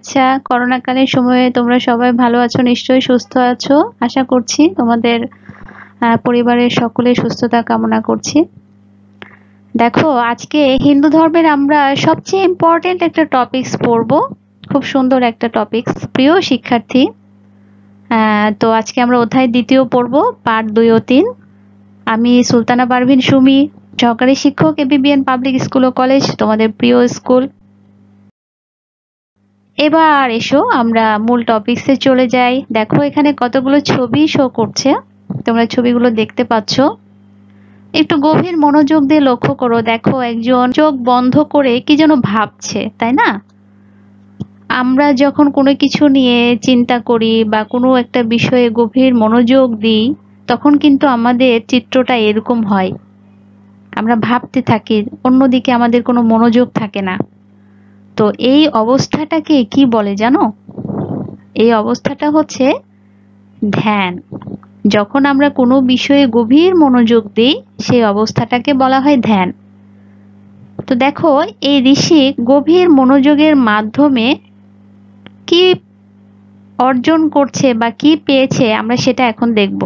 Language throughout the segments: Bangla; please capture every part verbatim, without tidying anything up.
শুভেচ্ছা। করোনাকালীন সময়ে তোমরা সবাই ভালো আছো, নিশ্চয়ই সুস্থ আছো। আশা করছি তোমাদের পরিবারের সকলের সুস্থতা কামনা করছি। দেখো, আজকে হিন্দু ধর্মের আমরা সবচেয়ে ইম্পর্টেন্ট একটা টপিকস পড়বো। খুব সুন্দর একটা টপিকস। প্রিয় শিক্ষার্থী, তো আজকে আমরা অধ্যায় দ্বিতীয় পড়বো, পার্ট দুই ও তিন। আমি সুলতানা পারভিন সুমি, সহকারী শিক্ষক, এপিবিএন পাবলিক স্কুল ও কলেজ, তোমাদের প্রিয় স্কুল। এবার এসো আমরা মূল টপিকসে চলে যাই। দেখো, এখানে কতগুলো ছবি শো করছে, তোমরা ছবিগুলো দেখতে পাচ্ছ। একটু গভীর মনোযোগ দিয়ে লক্ষ্য করো। দেখো, একজন চোখ বন্ধ করে কি যেন ভাবছে, তাই না? আমরা যখন কোনো কিছু নিয়ে চিন্তা করি বা কোনো একটা বিষয়ে গভীর মনোযোগ দিই, তখন কিন্তু আমাদের চিত্রটা এরকম হয়। আমরা ভাবতে থাকি, অন্যদিকে আমাদের কোনো মনোযোগ থাকে না। তো এই অবস্থাটাকে কি বলে জানো? এই অবস্থাটা হচ্ছে ধ্যান। যখন আমরা কোনো বিষয়ে গভীর মনোযোগ দিই, সেই অবস্থাটাকে বলা হয় ধ্যান। তো দেখো, এই ঋষি গভীর মনোযোগের মাধ্যমে কি অর্জন করছে বা কি পেয়েছে, আমরা সেটা এখন দেখব।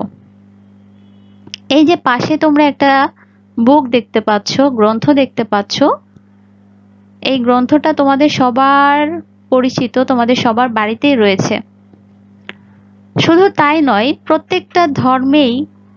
এই যে পাশে তোমরা একটা বুক দেখতে পাচ্ছ, গ্রন্থ দেখতে পাচ্ছ। এই গ্রন্থটা তোমাদের সবার পরিচিত, তোমাদের সবার বাড়িতেই রয়েছে। শুধু তাই নয়, প্রত্যেকটা ধর্মেই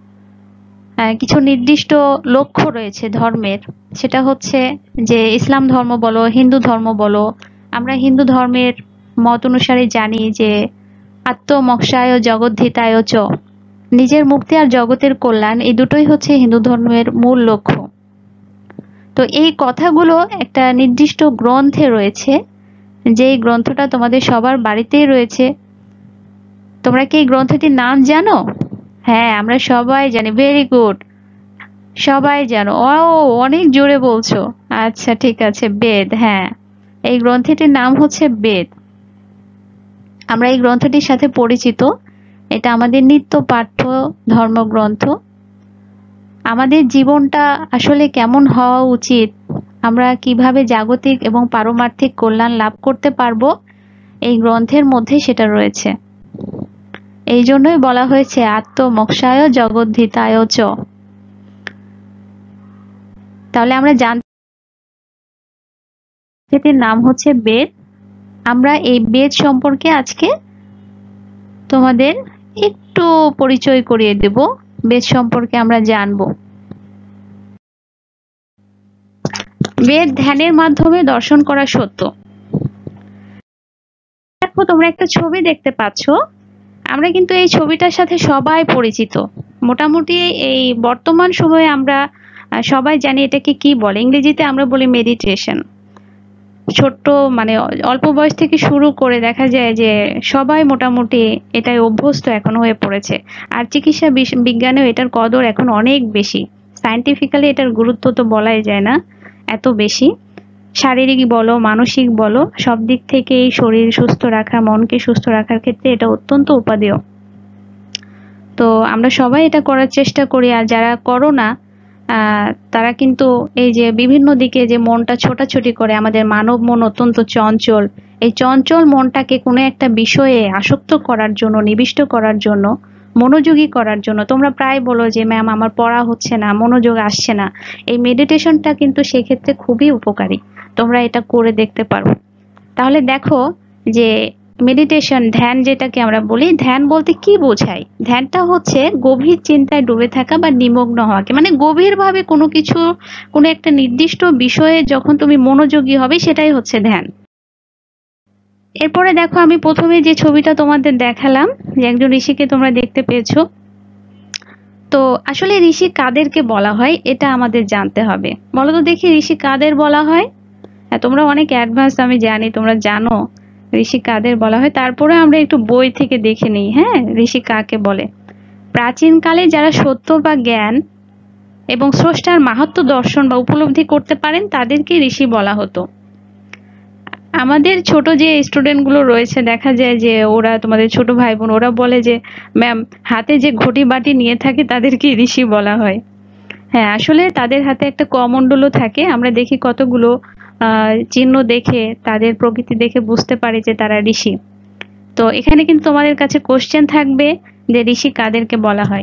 কিছু নির্দিষ্ট লক্ষ্য রয়েছে ধর্মের। সেটা হচ্ছে যে ইসলাম ধর্ম বলো, হিন্দু ধর্ম বলো, আমরা হিন্দু ধর্মের মত অনুসারে জানি যে আত্মমোক্ষায় জগদ্ধিতায় চ, নিজের মুক্তি আর জগতের কল্যাণ, এই দুটোই হচ্ছে হিন্দু ধর্মের মূল লক্ষ্য। তো এই কথাগুলো একটা নির্দিষ্ট গ্রন্থে রয়েছে, যেই গ্রন্থটা তোমাদের সবার বাড়িতেই রয়েছে। তোমরা কি এই গ্রন্থটির নাম জানো? হ্যাঁ, আমরা সবাই জানি। ভেরি গুড, সবাই জানো। ও, অনেক জোরে বলছো। আচ্ছা, ঠিক আছে, বেদ। হ্যাঁ, এই গ্রন্থটির নাম হচ্ছে বেদ। আমরা এই গ্রন্থটির সাথে পরিচিত। এটা আমাদের নিত্য পাঠ্য ধর্মগ্রন্থ। আমাদের জীবনটা আসলে কেমন হওয়া উচিত, আমরা কিভাবে জাগতিক এবং পারমার্থিক কল্যাণ লাভ করতে পারবো, এই গ্রন্থের মধ্যে সেটা রয়েছে। এই জন্যই বলা হয়েছে আত্মমোক্ষায় জগদ্ধিতায় চ। তাহলে আমরা জানতে, এটির নাম হচ্ছে বেদ। আমরা এই বেদ সম্পর্কে আজকে তোমাদের একটু পরিচয় করিয়ে দেব। বেদ সম্পর্কে আমরা জানব। বেদ ধ্যানের মাধ্যমে দর্শন করা সত্য। দেখো, তোমরা একটা ছবি দেখতে পাচ্ছ। আমরা কিন্তু এই ছবিটার সাথে সবাই পরিচিত। মোটামুটি এই বর্তমান সময়ে আমরা সবাই জানি এটাকে কি বলে। ইংরেজিতে আমরা বলি মেডিটেশন। ছোট্ট মানে অল্প বয়স থেকে শুরু করে দেখা যায় যে সবাই মোটামুটি এটাই অভ্যস্ত এখন হয়ে পড়েছে। আর চিকিৎসা বিজ্ঞানেও এটার কদর এখন অনেক বেশি। সায়েন্টিফিক্যালি এটার গুরুত্ব তো বলাই যায় না, এত বেশি। শারীরিক বলো, মানসিক বলো, সব দিক থেকে এই শরীর সুস্থ রাখা, মনকে সুস্থ রাখার ক্ষেত্রে এটা অত্যন্ত উপাদেয়। তো আমরা সবাই এটা করার চেষ্টা করি। আর যারা করো না, তারা কিন্তু এই যে বিভিন্ন দিকে যে মনটা ছোটাছুটি করে, আমাদের মানব মন অত্যন্ত চঞ্চল। এই চঞ্চল মনটাকে কোনো একটা বিষয়ে আসক্ত করার জন্য, নিবিষ্ট করার জন্য, মনোযোগী করার জন্য, তোমরা প্রায় বলো যে ম্যাম আমার পড়া হচ্ছে না, মনোযোগ আসছে না। এই মেডিটেশনটা কিন্তু সেক্ষেত্রে খুবই উপকারী। তোমরা এটা করে দেখতে পারো। তাহলে দেখো যে মেডিটেশন, ধ্যান যেটাকে আমরা বলি, ধ্যান বলতে কি বোঝায়? ধ্যানটা হচ্ছে গভীর চিন্তায় ডুবে থাকা বা নিমগ্ন হওয়াকে, মানে গভীরভাবে কোনো কিছু, কোনো একটা নির্দিষ্ট বিষয়ে যখন তুমি মনোযোগী হবে, সেটাই হচ্ছে ধ্যান। এরপরে দেখো, আমি প্রথমে যে ছবিটা তোমাদের দেখালাম, যে একজন ঋষিকে তোমরা দেখতে পেয়েছো। তো আসলে ঋষি কাদেরকে বলা হয় এটা আমাদের জানতে হবে। বলো তো দেখি, ঋষি কাদের বলা হয়? হ্যাঁ, তোমরা অনেক অ্যাডভান্স, আমি জানি তোমরা জানো ঋষি কাদের বলা হয়। তারপরে আমরা একটু বই থেকে দেখে নিই। হ্যাঁ, ঋষি কাকে বলে? প্রাচীনকালে যারা সত্য বা জ্ঞান এবং স্রষ্টার মাহাত্ম্য দর্শন বা উপলব্ধি করতে পারেন, তাদেরকে ঋষি বলা হতো। আমাদের ছোট যে স্টুডেন্ট গুলো রয়েছে, দেখা যায় যে ওরা, তোমাদের ছোট ভাই বোন, ওরা বলে যে ম্যাম হাতে যে ঘটি বাটি নিয়ে থাকে তাদেরকে ঋষি বলা হয়। হ্যাঁ, আসলে তাদের হাতে একটা কমণ্ডলও থাকে। আমরা দেখি কতগুলো আহ চিহ্ন দেখে, তাদের প্রকৃতি দেখে বুঝতে পারি যে তারা ঋষি। তো এখানে কিন্তু তোমাদের কাছে কোশ্চেন থাকবে যে ঋষি কাদেরকে বলা হয়।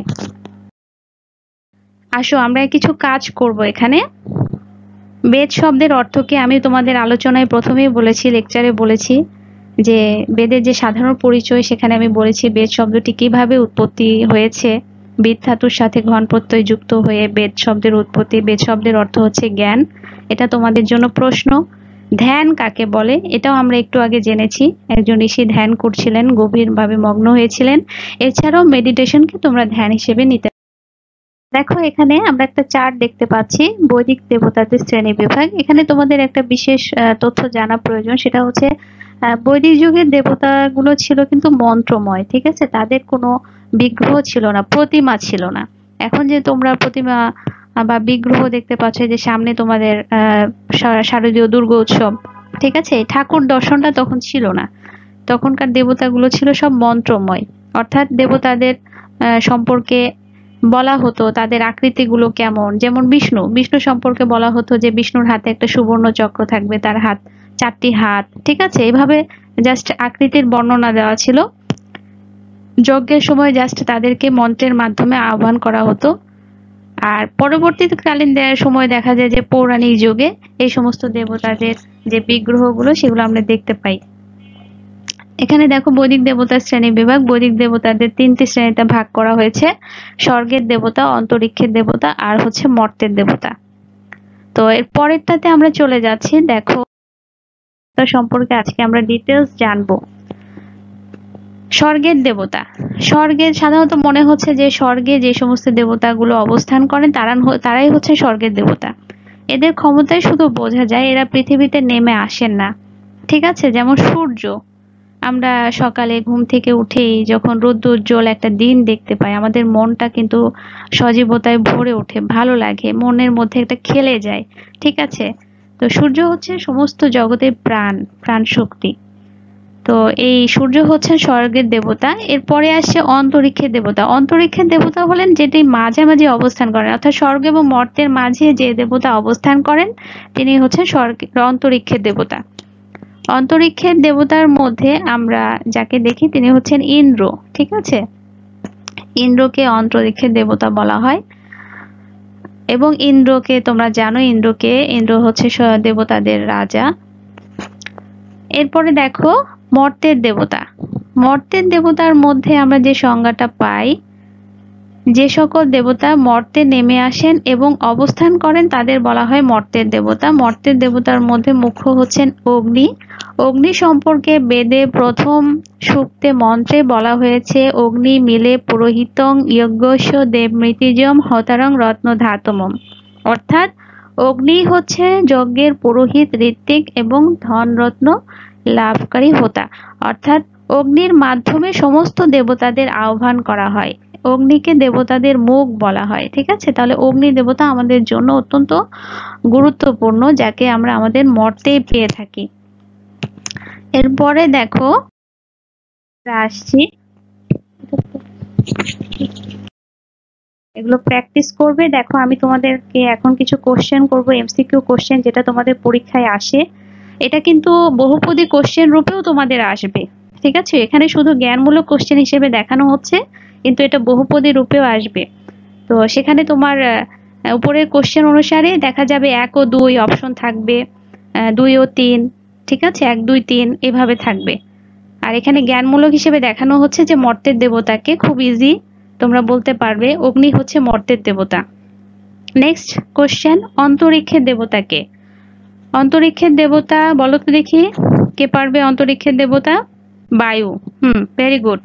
আসো আমরা কিছু কাজ করব এখানে। বেদ শব্দের অর্থ কি আমি তোমাদের আলোচনায় প্রথমেই বলেছি, লেকচারে বলেছি যে বেদের যে সাধারণ পরিচয়, সেখানে আমি বলেছি বেদ শব্দটি কিভাবে উৎপত্তি হয়েছে। বেদ ধাতুর সাথে ঘন প্রত্যয় যুক্ত হয়ে বেদ শব্দের উৎপত্তি। বেদ শব্দের অর্থ হচ্ছে জ্ঞান, এটা তোমাদের জন্য প্রশ্ন। ধ্যান কাকে বলে এটাও আমরা একটু আগে জেনেছি, একজন ঋষি ধ্যান করছিলেন, গভীরভাবে মগ্ন হয়েছিলেন। এছাড়াও মেডিটেশনকে তোমরা ধ্যান হিসেবে নিতে। দেখো এখানে আমরা একটা চার্ট দেখতে পাচ্ছি, বৈদিক দেবতাদের শ্রেণী বিভাগ। এখানে তোমাদের একটা বিশেষ তথ্য জানা প্রয়োজন, সেটা হচ্ছে বৈদিক যুগের দেবতাগুলো ছিল কিন্তু মন্ত্রময়, ঠিক আছে? তাদের কোনো বিগ্রহ ছিল না, প্রতিমা ছিল না। এখন যে তোমরা প্রতিমা বা বিগ্রহ দেখতে পাচ্ছ যে সামনে তোমাদের আহ শারদীয় দুর্গা উৎসব, ঠিক আছে, ঠাকুর দর্শনটা তখন ছিল না। তখনকার দেবতাগুলো ছিল সব মন্ত্রময়, অর্থাৎ দেবতাদের আহ সম্পর্কে বলা হতো তাদের আকৃতিগুলো কেমন। যেমন বিষ্ণু বিষ্ণু সম্পর্কে বলা হতো যে বিষ্ণুর হাতে একটা সুবর্ণ চক্র থাকবে, তার হাত চারটি হাত, ঠিক আছে? এইভাবে জাস্ট আকৃতির বর্ণনা দেওয়া ছিল। যজ্ঞের সময় জাস্ট তাদেরকে মন্ত্রের মাধ্যমে আহ্বান করা হতো। আর পরবর্তীকালীন সময় দেখা যায় যে পৌরাণিক যুগে এই সমস্ত দেবতাদের যে বিগ্রহগুলো সেগুলো আমরা দেখতে পাই। এখানে দেখো বৈদিক দেবতার শ্রেণী বিভাগ। বৈদিক দেবতাদের তিনটি শ্রেণীতে ভাগ করা হয়েছে, স্বর্গের দেবতা, অন্তরিক্ষের দেবতা আর হচ্ছে মর্তের দেবতা। তো এর পরেরটাতে আমরা চলে যাচ্ছি। দেখো তার সম্পর্কে আজকে আমরা ডিটেলস জানবো। স্বর্গের দেবতা। স্বর্গের সাধারণত মনে হচ্ছে যে স্বর্গে যে সমস্ত দেবতাগুলো অবস্থান করেন তারা তারাই হচ্ছে স্বর্গের দেবতা। এদের ক্ষমতায় শুধু বোঝা যায় এরা পৃথিবীতে নেমে আসেন না, ঠিক আছে? যেমন সূর্য, আমরা সকালে ঘুম থেকে উঠেই যখন রৌদ্রোজ্জ্বল একটা দিন দেখতে পাই আমাদের মনটা কিন্তু সজীবতায় ভরে ওঠে, ভালো লাগে, মনের মধ্যে একটা খেলে যায়, ঠিক আছে? তো সূর্য হচ্ছে সমস্ত জগতের প্রাণ, প্রাণ শক্তি। তো এই সূর্য হচ্ছেন স্বর্গের দেবতা। এরপরে আসছে অন্তরিক্ষের দেবতা। অন্তরিক্ষের দেবতা হলেন যেটি মাঝামাঝি অবস্থান করেন, অর্থাৎ স্বর্গ এবং মর্তের মাঝে যে দেবতা অবস্থান করেন তিনি হচ্ছেন স্বর্গ অন্তরিক্ষের দেবতা। অন্তরিক্ষের দেবতার মধ্যে আমরা যাকে দেখি তিনি হচ্ছেন ইন্দ্র, ঠিক আছে? ইন্দ্রকে অন্তরিক্ষের দেবতা বলা হয়। এবং ইন্দ্রকে তোমরা জানো, ইন্দ্রকে ইন্দ্র হচ্ছে দেবতাদের রাজা। এরপরে দেখো মর্তের দেবতা। মর্তের দেবতার মধ্যে আমরা যে সংজ্ঞাটা পাই, যে সকল দেবতা মর্তে নেমে আসেন এবং অবস্থান করেন তাদের বলা হয় মর্তের দেবতা। মর্তের দেবতার মধ্যে মুখ্য হচ্ছেন অগ্নি। অগ্নি সম্পর্কে বেদে প্রথম সূক্তে মন্ত্রে বলা হয়েছে অগ্নি মিলে পুরোহিতং যজ্ঞস্য দেবমৃতিজম হতারং রত্ন ধাতমম, অর্থাৎ অগ্নি হচ্ছে যজ্ঞের পুরোহিত, ঋত্বিক এবং ধনরত্ন লাভকারী হোতা। অর্থাৎ অগ্নির মাধ্যমে সমস্ত দেবতাদের আহ্বান করা হয়, অগ্নিকে দেবতাদের মুখ বলা হয়, ঠিক আছে? তাহলে অগ্নি দেবতা আমাদের জন্য অত্যন্ত গুরুত্বপূর্ণ, যাকে আমরা আমাদের মর্তে পেয়ে থাকি। এরপরে দেখো আসছি, এগুলো প্র্যাকটিস করবে। দেখো আমি তোমাদেরকে এখন কিছু কোশ্চেন করব, এমসিকিউ কোশ্চেন, যেটা তোমাদের পরীক্ষায় আসে। এটা কিন্তু বহুপদী কোশ্চেন রূপেও তোমাদের আসবে, ঠিক আছে? এখানে শুধু জ্ঞানমূলক কোশ্চেন হিসেবে দেখানো হচ্ছে, কিন্তু এটা বহুপদী রূপেও আসবে। তো সেখানে তোমার উপরের কোশ্চেন অনুসারে দেখা যাবে এক ও দুই অপশন থাকবে, দুই ও তিন, ঠিক আছে? এক দুই তিন এভাবে থাকবে। আর এখানে জ্ঞানমূলক হিসেবে দেখানো হচ্ছে যে মর্তের দেবতাকে, খুব ইজি তোমরা বলতে পারবে অগ্নি হচ্ছে মর্তের দেবতা। নেক্সট কোশ্চেন, অন্তরিক্ষের দেবতাকে। অন্তরিক্ষের দেবতা বলো তো দেখি, কে পারবে? অন্তরিক্ষের দেবতা বায়ু। Hmm, very good.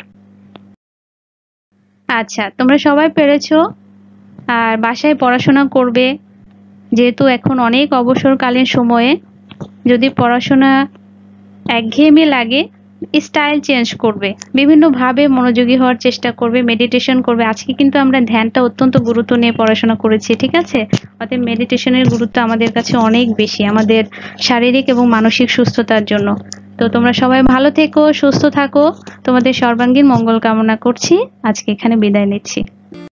আচ্ছা, তোমরা সবাই পেরেছো। আর বাসায় পড়াশোনা করবে, যেহেতু এখন অনেক অবসরকালীন সময়ে যদি পড়াশোনা একঘেয়েমি লাগে স্টাইল চেঞ্জ করবে, বিভিন্নভাবে মনোযোগী হওয়ার চেষ্টা করবে, মেডিটেশন করবে। আজকে কিন্তু আমরা ধ্যানটা অত্যন্ত গুরুত্ব নিয়ে পড়াশোনা করেছি, ঠিক আছে? অতএব মেডিটেশনের গুরুত্ব আমাদের কাছে অনেক বেশি আমাদের শারীরিক এবং মানসিক সুস্থতার জন্য। তো তোমরা সবাই ভালো থেকো, সুস্থ থাকো, তোমাদের সর্বাঙ্গীন মঙ্গল কামনা করছি। আজকে এখানে বিদায় নিচ্ছি।